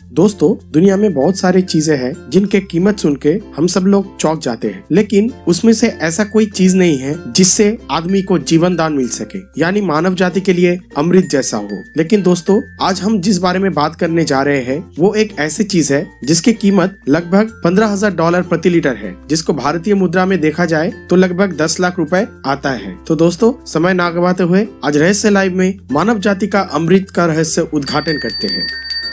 दोस्तों, दुनिया में बहुत सारी चीजें हैं जिनके कीमत सुन के हम सब लोग चौंक जाते हैं, लेकिन उसमें से ऐसा कोई चीज नहीं है जिससे आदमी को जीवन दान मिल सके, यानी मानव जाति के लिए अमृत जैसा हो। लेकिन दोस्तों, आज हम जिस बारे में बात करने जा रहे हैं वो एक ऐसी चीज है जिसकी कीमत लगभग $15,000 प्रति लीटर है, जिसको भारतीय मुद्रा में देखा जाए तो लगभग 10 लाख रुपए आता है। तो दोस्तों, समय ना गवाते हुए आज रहस्य लाइव में मानव जाति का अमृत का रहस्य उद्घाटन करते हैं।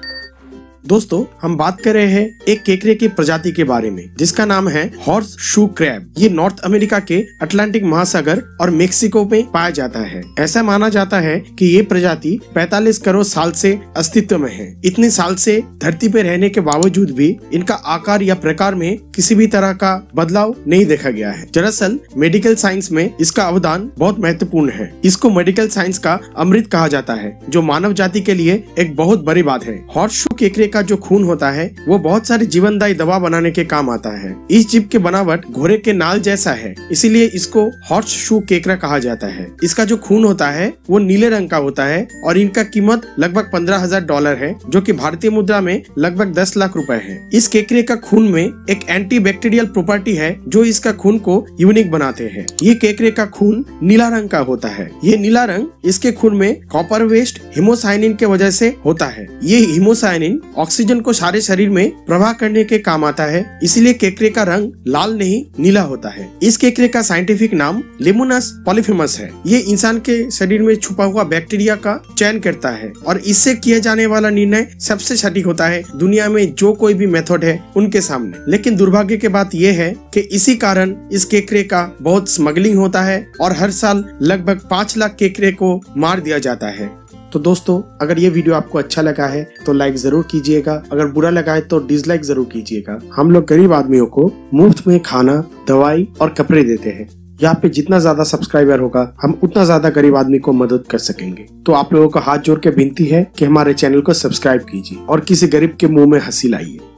दोस्तों, हम बात कर रहे हैं एक केकड़े की प्रजाति के बारे में जिसका नाम है हॉर्स शू क्रैब। ये नॉर्थ अमेरिका के अटलांटिक महासागर और मेक्सिको में पाया जाता है। ऐसा माना जाता है कि ये प्रजाति 45 करोड़ साल से अस्तित्व में है। इतने साल से धरती पे रहने के बावजूद भी इनका आकार या प्रकार में किसी भी तरह का बदलाव नहीं देखा गया है। दरअसल मेडिकल साइंस में इसका अवदान बहुत महत्वपूर्ण है। इसको मेडिकल साइंस का अमृत कहा जाता है, जो मानव जाति के लिए एक बहुत बड़ी बात है। हॉर्सशू केकड़े का जो खून होता है वो बहुत सारी जीवनदायी दवा बनाने के काम आता है। इस जीव की बनावट घोड़े के नाल जैसा है, इसीलिए इसको हॉर्सशू केकड़ा कहा जाता है। इसका जो खून होता है वो नीले रंग का होता है और इनका कीमत लगभग $15,000 है, जो कि भारतीय मुद्रा में लगभग 10 लाख रुपए है। इस केकड़े का खून में एक एंटी बैक्टीरियल प्रॉपर्टी है जो इसका खून को यूनिक बनाते हैं। ये केकड़े का खून नीला रंग का होता है। ये नीला रंग इसके खून में कॉपर वेस्ट हिमोसाइनिन के वजह से होता है। ये हिमोसाइनिन ऑक्सीजन को सारे शरीर में प्रवाह करने के काम आता है, इसीलिए केकड़े का रंग लाल नहीं नीला होता है। इस केकड़े का साइंटिफिक नाम लेमुनस पॉलीफेमस है। ये इंसान के शरीर में छुपा हुआ बैक्टीरिया का चयन करता है और इससे किया जाने वाला निर्णय सबसे सटीक होता है दुनिया में जो कोई भी मेथड है उनके सामने। लेकिन दुर्भाग्य की बात यह है कि इसी कारण इस केकड़े का बहुत स्मगलिंग होता है और हर साल लगभग 5 लाख केकड़े को मार दिया जाता है। तो दोस्तों, अगर ये वीडियो आपको अच्छा लगा है तो लाइक जरूर कीजिएगा, अगर बुरा लगा है तो डिसलाइक जरूर कीजिएगा। हम लोग गरीब आदमियों को मुफ्त में खाना, दवाई और कपड़े देते हैं। यहाँ पे जितना ज्यादा सब्सक्राइबर होगा हम उतना ज्यादा गरीब आदमी को मदद कर सकेंगे। तो आप लोगों को हाथ जोड़ के विनती है कि हमारे चैनल को सब्सक्राइब कीजिए और किसी गरीब के मुंह में हंसी लाइए।